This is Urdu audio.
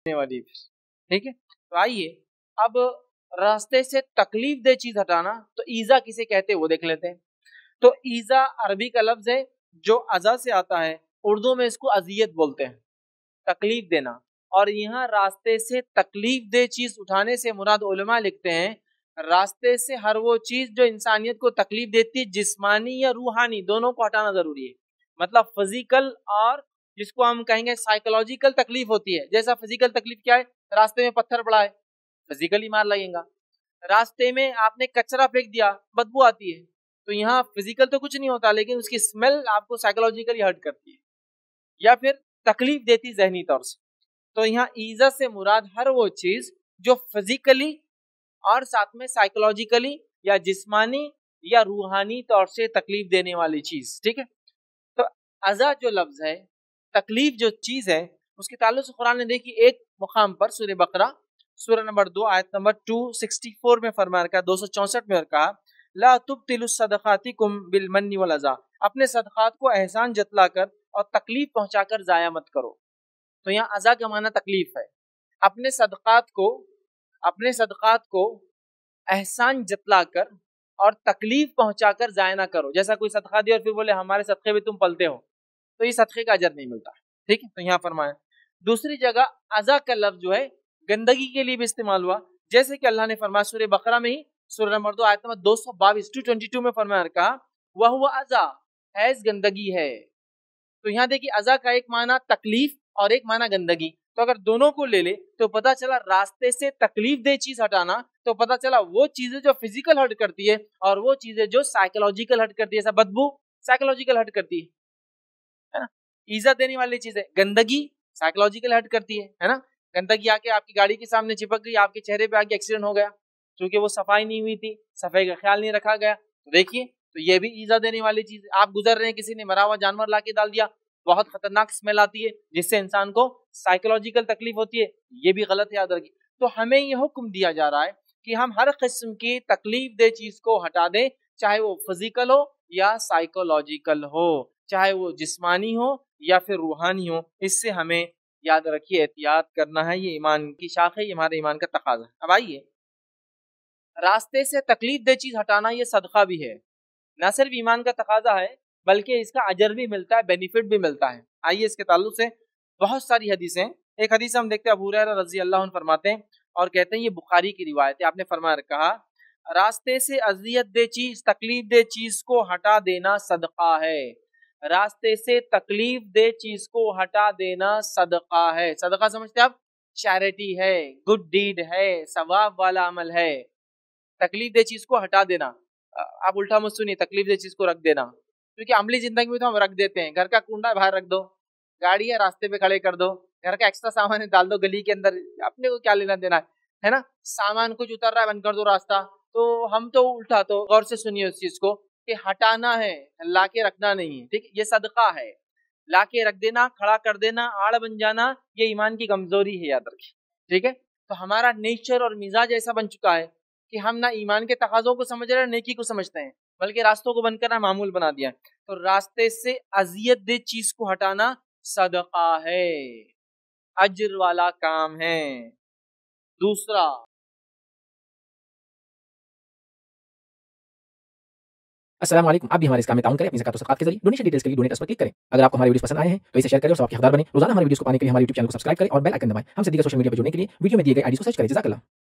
والی پھر. ٹھیک ہے, تو آئیے اب راستے سے تکلیف دہ چیز ہٹانا, تو ایزا کسے کہتے ہیں وہ دیکھ لیتے ہیں. تو ایزا عربی کا لفظ ہے جو اذا سے آتا ہے, اردو میں اس کو اذیت بولتے ہیں, تکلیف دینا. اور یہاں راستے سے تکلیف دہ چیز اٹھانے سے مراد علماء لکھتے ہیں راستے سے ہر وہ چیز جو انسانیت کو تکلیف دیتی ہے, جسمانی یا روحانی دونوں کو ہٹانا ضروری ہے. مطلب فزیکل اور جس کو ہم کہیں گے سائیکولوجیکل تکلیف ہوتی ہے. جیسا فزیکل تکلیف کیا ہے, راستے میں پتھر پڑا ہے, فزیکلی مار لگے گا. راستے میں آپ نے کچرا پھینک دیا, بدبو آتی ہے. تو یہاں فزیکل تو کچھ نہیں ہوتا, لیکن اس کی اسمیل آپ کو سائیکولوجیکلی ہرٹ کرتی ہے یا پھر تکلیف دیتی ذہنی طور سے. تو یہاں ایزا سے مراد ہر وہ چیز جو فزیکلی اور ساتھ میں سائیکولوجیکلی یا جسمانی یا روحانی طور سے تکلیف دینے والی چیز. ٹھیک ہے, تو اذا جو لفظ ہے, تکلیف جو چیز ہے, اس کے تعلق سے قرآن نے دیکھی ایک مقام پر سورہ بقرہ سورہ نمبر 2 آیت نمبر 264 میں فرمایا رکھا, 264 میں کہا لا تبطلوا صدقاتکم بالمن والاذى, اپنے صدقات کو احسان جتلا کر اور تکلیف پہنچا کر ضائع مت کرو. تو یہاں اذا کا معنی تکلیف ہے. اپنے صدقات کو احسان جتلا کر اور تکلیف پہنچا کر ضائع نہ کرو. جیسا کوئی صدقہ دیا اور پھر بولے ہمارے صدقے بھی تم پلتے ہو, تو یہ صدقے کا اجر نہیں ملتا. ٹھیک ہے, تو یہاں فرمایا. دوسری جگہ اذا کا لفظ جو ہے گندگی کے لیے بھی استعمال ہوا, جیسے کہ اللہ نے فرمایا سورہ بقرہ میں ہی سورہ نمبر 2 آیت نمبر 222 میں فرمایا کہا وَهُوَ اذى, حیض گندگی ہے. تو یہاں دیکھیے اذا کا ایک معنی تکلیف اور ایک معنی گندگی. تو اگر دونوں کو لے لے تو پتا چلا راستے سے تکلیف دہ چیز ہٹانا, تو پتا چلا وہ چیزیں جو فزیکل ہرٹ کرتی ہے اور وہ چیزیں جو سائیکولوجیکل ہرٹ کرتی ہے. ایسا بدبو سائیکولوجیکل ہرٹ کرتی ہے نا, ایزا دینے والی چیزیں. گندگی سائیکولوجیکل ہرٹ کرتی ہے نا. گندگی آ کے آپ کی گاڑی کے سامنے چپک گئی, آپ کے چہرے پہ آ کے ایکسیڈنٹ ہو گیا کیونکہ وہ صفائی نہیں ہوئی تھی, صفائی کا خیال نہیں رکھا گیا. تو دیکھیے, تو یہ بھی ایزا دینے والی چیز ہے. آپ گزر رہے ہیں, کسی نے مرا ہوا جانور لا کے ڈال دیا, بہت خطرناک اسمیل آتی ہے جس سے انسان کو سائیکولوجیکل تکلیف ہوتی ہے, یہ بھی غلط ہے, یاد رکھیے. تو ہمیں یہ حکم دیا جا رہا ہے کہ ہم ہر قسم کی تکلیف دہ چیز کو ہٹا دیں, چاہے وہ فزیکل ہو یا سائیکولوجیکل ہو, چاہے وہ جسمانی ہو یا پھر روحانی ہو. اس سے ہمیں یاد رکھیے احتیاط کرنا ہے, یہ ایمان کی شاخ ہے, یہ ہمارے ایمان کا تقاضا ہے. اب آئیے, راستے سے تکلیف دہ چیز ہٹانا یہ صدقہ بھی ہے, نہ صرف ایمان کا تقاضا ہے بلکہ اس کا اجر بھی ملتا ہے, بینیفٹ بھی ملتا ہے. آئیے اس کے تعلق سے بہت ساری حدیثیں. ایک حدیث ہم دیکھتے ہیں, ابو ہریرہ رضی اللہ عنہ فرماتے ہیں اور کہتے ہیں یہ بخاری کی روایت ہے, آپ نے فرمایا کہا راستے سے اذیت دہ چیز, تکلیف دہ چیز کو ہٹا دینا صدقہ ہے. راستے سے تکلیف دہ چیز کو ہٹا دینا صدقہ ہے. صدقہ سمجھتے آپ, چیریٹی ہے, گڈ ڈیڈ ہے, ثواب والا عمل ہے. تکلیف دہ چیز کو ہٹا دینا, آپ الٹا مت سنیے, تکلیف دہ چیز کو رکھ دینا, کیونکہ عملی زندگی میں تو ہم رکھ دیتے ہیں. گھر کا کنڈا باہر رکھ دو, گاڑی ہے راستے پہ کھڑے کر دو, گھر کا ایکسٹرا سامان ڈال دو گلی کے اندر, اپنے کو کیا لینا دینا ہے نا. سامان کچھ اتر رہا ہے, بند کر دو راستہ. تو ہم تو الٹا, تو غور سے سنیے اس چیز کو کہ ہٹانا ہے, لا کے رکھنا نہیں ہے. ٹھیک, یہ صدقہ ہے. لا کے رکھ دینا, کھڑا کر دینا, آڑ بن جانا, یہ ایمان کی کمزوری ہے, یاد رکھیے. ٹھیک ہے, تو ہمارا نیچر اور مزاج ایسا بن چکا ہے کہ ہم نہ ایمان کے تقاضوں کو سمجھ رہے ہیں, نیکی کو سمجھتے ہیں, بلکہ راستوں کو بند کرنا معمول بنا دیا. تو راستے سے اذیت دہ چیز کو ہٹانا صدقہ ہے, اجر والا کام ہے. دوسرا, السلام علیکم. آپ بھی ہمارے اس کام میں تعاون کریں اپنی زکات و صدقات کے ذریعے. ڈونیشن ڈیٹیلز کے لیے ڈونیٹ اس پر کلک کریں. اگر آپ کو ہمارے ویڈیوز پسند آئے ہیں تو اسے شیئر کریں اور سب کے حقدار بنیں. روزانہ ہمارے ویڈیوز کو پانے کے لیے ہمارے یوٹیوب چینل کو سبسکرائب کریں اور بیل آئکن دبائیں. ہم سے دیگر سوشل میڈیا پہ جڑنے کے لیے ویڈیو میں دیے گئے آئی ڈی کو سرچ کریں. جزاک اللہ.